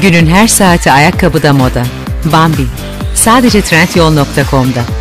Günün her saati ayakkabıda moda. Bambi. Sadece trendyol.com'da.